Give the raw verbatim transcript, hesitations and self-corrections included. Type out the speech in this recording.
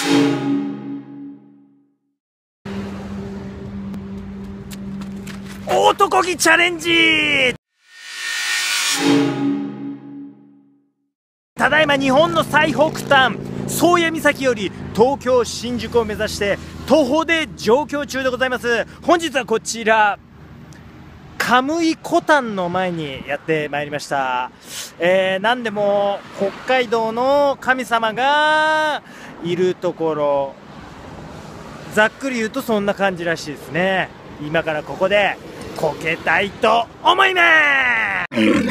男気チャレンジ。ただいま日本の最北端宗谷岬より東京新宿を目指して徒歩で上京中でございます。本日はこちらカムイコタンの前にやってまいりました。えー、なんでも北海道の神様がいるところ、ざっくり言うとそんな感じらしいですね。今からここでこけたいと思います。